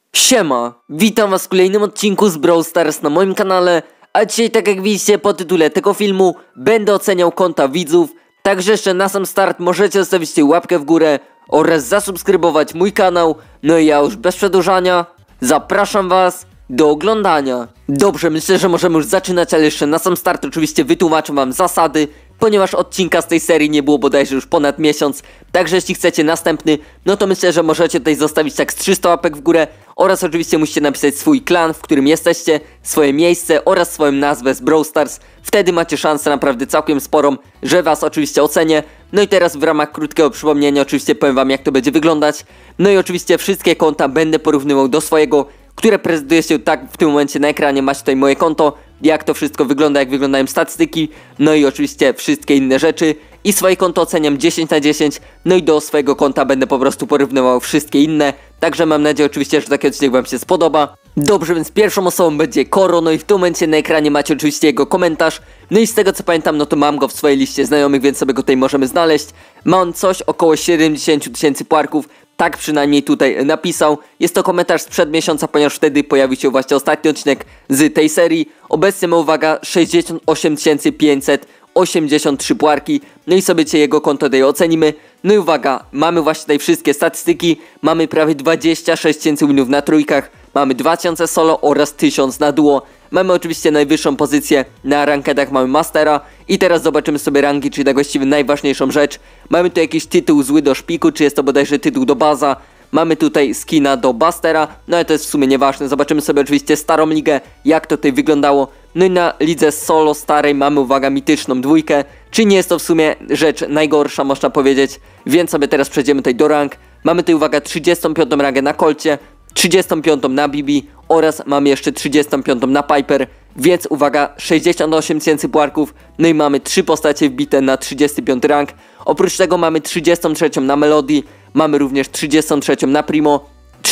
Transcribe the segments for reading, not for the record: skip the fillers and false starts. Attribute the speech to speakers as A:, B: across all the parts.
A: Siema, witam was w kolejnym odcinku z Brawl Stars na moim kanale, a dzisiaj, tak jak widzicie po tytule tego filmu, będę oceniał konta widzów. Także jeszcze na sam start możecie zostawić łapkę w górę oraz zasubskrybować mój kanał. No i ja już bez przedłużania zapraszam was do oglądania. Dobrze, myślę, że możemy już zaczynać, ale jeszcze na sam start oczywiście wytłumaczę wam zasady, ponieważ odcinka z tej serii nie było bodajże już ponad miesiąc. Także jeśli chcecie następny, no to myślę, że możecie tutaj zostawić tak z 300 łapek w górę. Oraz oczywiście musicie napisać swój klan, w którym jesteście, swoje miejsce oraz swoją nazwę z Brawl Stars. Wtedy macie szansę naprawdę całkiem sporą, że was oczywiście ocenię. No i teraz w ramach krótkiego przypomnienia oczywiście powiem wam, jak to będzie wyglądać. No i oczywiście wszystkie konta będę porównywał do swojego, które prezentuje się tak w tym momencie na ekranie. Macie tutaj moje konto, jak to wszystko wygląda, jak wyglądają statystyki, no i oczywiście wszystkie inne rzeczy. I swoje konto oceniam 10 na 10, no i do swojego konta będę po prostu porównywał wszystkie inne. Także mam nadzieję oczywiście, że taki odcinek wam się spodoba. Dobrze, więc pierwszą osobą będzie Koro, no i w tym momencie na ekranie macie oczywiście jego komentarz. No i z tego co pamiętam, no to mam go w swojej liście znajomych, więc sobie go tutaj możemy znaleźć. Ma on coś około 70 000 puarków. Tak przynajmniej tutaj napisał. Jest to komentarz sprzed miesiąca, ponieważ wtedy pojawił się właśnie ostatni odcinek z tej serii. Obecnie ma, uwaga, 68 583 puarki. No i sobie dzisiaj jego konto tutaj ocenimy. No i uwaga, mamy właśnie tutaj wszystkie statystyki. Mamy prawie 26 000 winów na trójkach. Mamy 2000 solo oraz 1000 na duo. Mamy oczywiście najwyższą pozycję na rankedach, mamy Mastera. I teraz zobaczymy sobie rangi, czyli tak właściwie najważniejszą rzecz. Mamy tu jakiś tytuł zły do szpiku, czy jest to bodajże tytuł do baza. Mamy tutaj skina do Bustera, no ale to jest w sumie nieważne. Zobaczymy sobie oczywiście starą ligę, jak to tutaj wyglądało. No i na lidze solo starej mamy, uwaga, mityczną dwójkę. Czy nie jest to w sumie rzecz najgorsza, można powiedzieć. Więc sobie teraz przejdziemy tutaj do rank. Mamy tutaj, uwaga, 35. rangę na Colcie, 35. na Bibi oraz mamy jeszcze 35. na Piper. Więc uwaga, 68 000 puarków. No i mamy 3 postacie wbite na 35 rank. Oprócz tego mamy 33. na Melody. Mamy również 33. na Primo,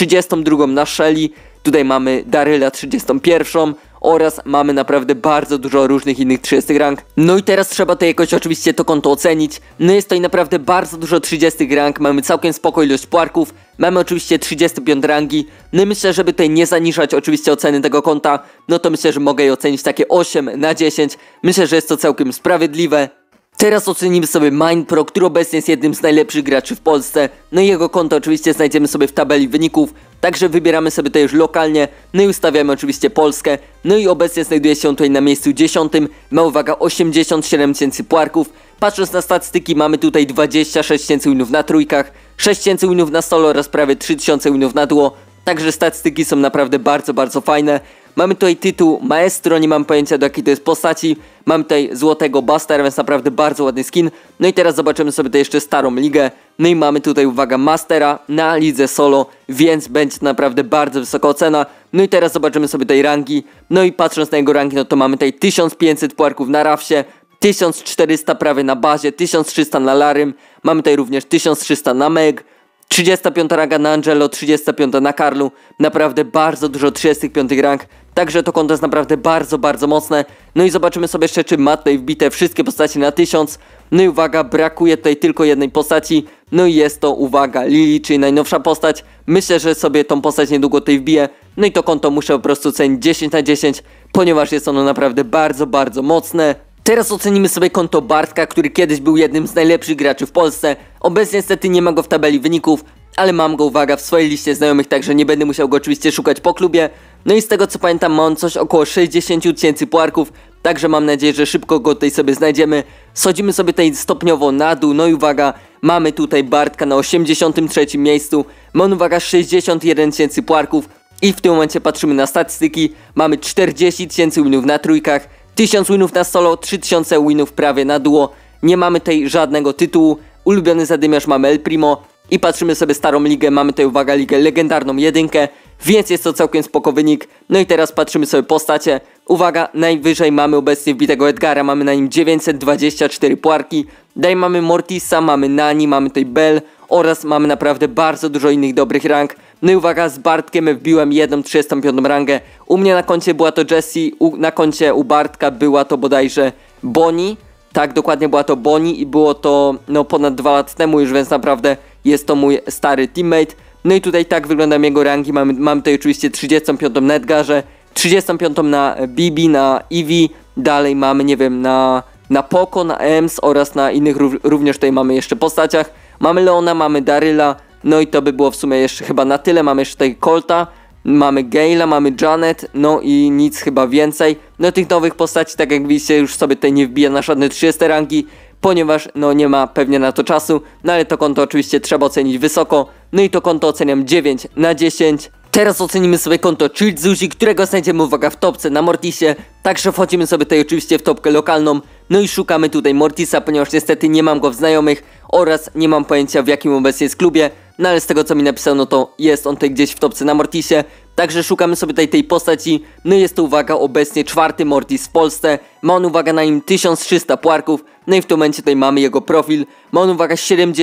A: 32. na Shelly. Tutaj mamy Daryla 31. Oraz mamy naprawdę bardzo dużo różnych innych 30 rank. No i teraz trzeba to jakoś oczywiście to konto ocenić. No jest tutaj naprawdę bardzo dużo 30 rank. Mamy całkiem spoko ilość puarków. Mamy oczywiście 35 rangi. No i myślę, żeby tutaj nie zaniżać oczywiście oceny tego konta, no to myślę, że mogę je ocenić takie 8 na 10. Myślę, że jest to całkiem sprawiedliwe. Teraz ocenimy sobie Minepro, który obecnie jest jednym z najlepszych graczy w Polsce. No i jego konto oczywiście znajdziemy sobie w tabeli wyników. Także wybieramy sobie to już lokalnie. No i ustawiamy oczywiście Polskę. No i obecnie znajduje się tutaj na miejscu 10. Ma, uwaga, 87 000 puarków. Patrząc na statystyki, mamy tutaj 26 000 winów na trójkach, 6 000 winów na solo oraz prawie 3000 winów na duo. Także statystyki są naprawdę bardzo fajne. Mamy tutaj tytuł Maestro, nie mam pojęcia do jakiej to jest postaci. Mam tutaj złotego Bustera, więc naprawdę bardzo ładny skin. No i teraz zobaczymy sobie tutaj jeszcze starą ligę. No i mamy tutaj, uwaga, Mastera na lidze solo, więc będzie to naprawdę bardzo wysoka ocena. No i teraz zobaczymy sobie tutaj rangi. No i patrząc na jego rangi, no to mamy tutaj 1500 puarków na Rafsie, 1400 prawie na bazie, 1300 na Larym. Mamy tutaj również 1300 na Meg, 35 ranga na Angelo, 35 na Karlu. Naprawdę bardzo dużo 35 rank. Także to konto jest naprawdę bardzo mocne. No i zobaczymy sobie jeszcze, czy ma tutaj wbite wszystkie postaci na 1000. No i uwaga, brakuje tutaj tylko jednej postaci. No i jest to, uwaga, Lily, czyli najnowsza postać. Myślę, że sobie tą postać niedługo tutaj wbiję. No i to konto muszę po prostu ocenić 10 na 10, ponieważ jest ono naprawdę bardzo mocne. Teraz ocenimy sobie konto Bartka, który kiedyś był jednym z najlepszych graczy w Polsce. Obecnie niestety nie ma go w tabeli wyników, ale mam go, uwaga, w swojej liście znajomych, także nie będę musiał go oczywiście szukać po klubie. No i z tego co pamiętam, ma on coś około 60 000 puarków, także mam nadzieję, że szybko go tutaj sobie znajdziemy. Schodzimy sobie tutaj stopniowo na dół, no i uwaga, mamy tutaj Bartka na 83 miejscu. Ma on, uwaga, 61 000 puarków i w tym momencie patrzymy na statystyki. Mamy 40 000 winów na trójkach, 1000 winów na solo, 3000 winów prawie na duo. Nie mamy tutaj żadnego tytułu. Ulubiony zadymiarz mamy El Primo. I patrzymy sobie starą ligę, mamy tutaj, uwaga, ligę legendarną 1, więc jest to całkiem spoko wynik. No i teraz patrzymy sobie postacie. Uwaga, najwyżej mamy obecnie wbitego Edgara, mamy na nim 924 puarki. Dalej mamy Mortisa, mamy Nani, mamy tutaj Bell oraz mamy naprawdę bardzo dużo innych dobrych rank. No i uwaga, z Bartkiem wbiłem jedną 35 rangę. U mnie na koncie była to Jessie, na koncie u Bartka była to bodajże Bonnie. Tak, dokładnie była to Bonnie i było to no ponad 2 lata temu już, więc naprawdę jest to mój stary teammate. No i tutaj tak wyglądają jego rangi, mamy tutaj oczywiście 35 na Edgarze, 35 na Bibi, na Eevee, dalej mamy, nie wiem, na Poco, na Ems oraz na innych również tutaj mamy jeszcze postaciach. Mamy Leona, mamy Daryla, no i to by było w sumie jeszcze chyba na tyle. Mamy jeszcze tutaj Colta, mamy Gale'a, mamy Janet, no i nic chyba więcej. No tych nowych postaci, tak jak widzicie, już sobie tutaj nie wbija na żadne 30 rangi, ponieważ no nie ma pewnie na to czasu, no ale to konto oczywiście trzeba ocenić wysoko, no i to konto oceniam 9 na 10. Teraz ocenimy sobie konto Chill Zuzi, którego znajdziemy, uwaga, w topce na Mortisie. Także wchodzimy sobie tutaj oczywiście w topkę lokalną, no i szukamy tutaj Mortisa, ponieważ niestety nie mam go w znajomych oraz nie mam pojęcia, w jakim obecnie jest klubie. No ale z tego co mi napisał, no to jest on tutaj gdzieś w topce na Mortisie. Także szukamy sobie tutaj tej postaci, no i jest to, uwaga, obecnie 4. Mortis w Polsce. Ma on, uwaga, na nim 1300 puarków, no i w tym momencie tutaj mamy jego profil. Ma on, uwaga,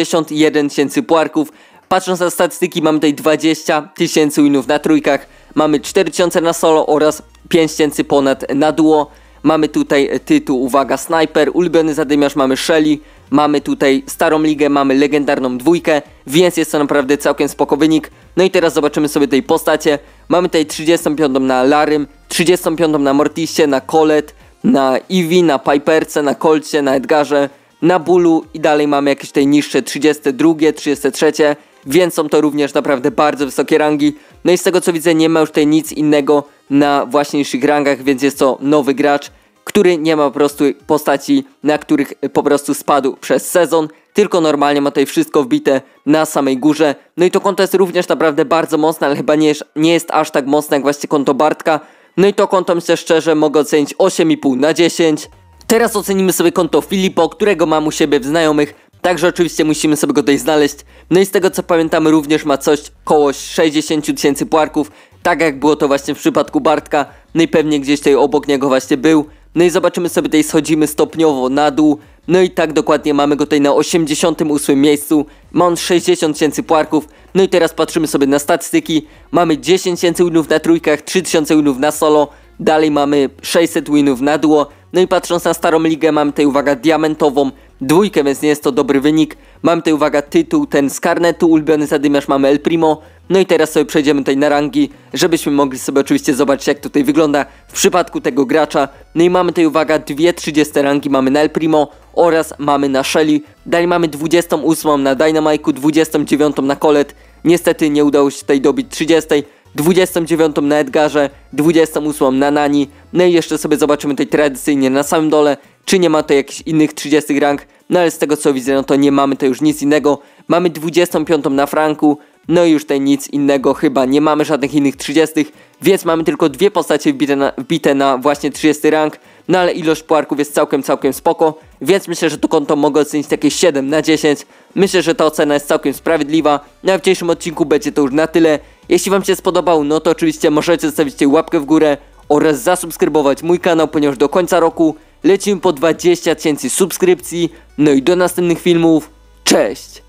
A: 71 000 puarków. Patrząc na statystyki, mamy tutaj 20 000 winów na trójkach, mamy 4000 na solo oraz 5000 ponad na duo. Mamy tutaj tytuł, uwaga, Sniper, ulubiony zadymiarz, mamy Shelly, mamy tutaj starą ligę, mamy legendarną dwójkę, więc jest to naprawdę całkiem spoko wynik. No i teraz zobaczymy sobie tej postacie. Mamy tutaj 35 na Larym, 35 na Mortisie, na Colette, na Eevee, na Piperce, na Colcie, na Edgarze, na Bullu i dalej mamy jakieś tutaj niższe 32, 33, więc są to również naprawdę bardzo wysokie rangi. No i z tego co widzę, nie ma już tutaj nic innego na właśnie niższych rangach, więc jest to nowy gracz, który nie ma po prostu postaci, na których po prostu spadł przez sezon, tylko normalnie ma tutaj wszystko wbite na samej górze. No i to konto jest również naprawdę bardzo mocne, ale chyba nie jest aż tak mocne jak właśnie konto Bartka. No i to konto, myślę szczerze, mogę ocenić 8,5 na 10. Teraz ocenimy sobie konto Filipo, którego mam u siebie w znajomych. Także oczywiście musimy sobie go tutaj znaleźć. No i z tego co pamiętamy, również ma coś koło 60 000 puarków, tak jak było to właśnie w przypadku Bartka. No i pewnie gdzieś tutaj obok niego właśnie był. No i zobaczymy sobie, tutaj schodzimy stopniowo na dół. No i tak dokładnie mamy go tutaj na 88 miejscu. Ma on 60 000 puarków. No i teraz patrzymy sobie na statystyki. Mamy 10 000 winów na trójkach, 3000 winów na solo. Dalej mamy 600 winów na duo. No i patrząc na starą ligę, mamy tutaj, uwaga, diamentową dwójkę, więc nie jest to dobry wynik. Mamy tutaj, uwaga, tytuł ten z karnetu, ulubiony zadymiarz, mamy El Primo. No i teraz sobie przejdziemy tutaj na rangi, żebyśmy mogli sobie oczywiście zobaczyć, jak tutaj wygląda w przypadku tego gracza. No i mamy tutaj, uwaga, 30 rangi mamy na El Primo oraz mamy na Shelly. Dalej mamy 28 na Dynamike'u, 29 na Colette. Niestety nie udało się tutaj dobić 30. 29 na Edgarze, 28 na Nani. No i jeszcze sobie zobaczymy tutaj tradycyjnie na samym dole, czy nie ma tutaj jakichś innych 30 rank. No ale z tego co widzę, no to nie mamy tutaj już nic innego. Mamy 25 na Franku, no i już tutaj nic innego chyba nie mamy, żadnych innych 30, więc mamy tylko dwie postacie wbite na właśnie 30 rank. No ale ilość puarków jest całkiem spoko, więc myślę, że to konto mogę ocenić takie 7 na 10. Myślę, że ta ocena jest całkiem sprawiedliwa. No a w dzisiejszym odcinku będzie to już na tyle. Jeśli wam się spodobał, no to oczywiście możecie zostawić tutaj łapkę w górę oraz zasubskrybować mój kanał, ponieważ do końca roku lecimy po 20 000 subskrypcji. No i do następnych filmów. Cześć!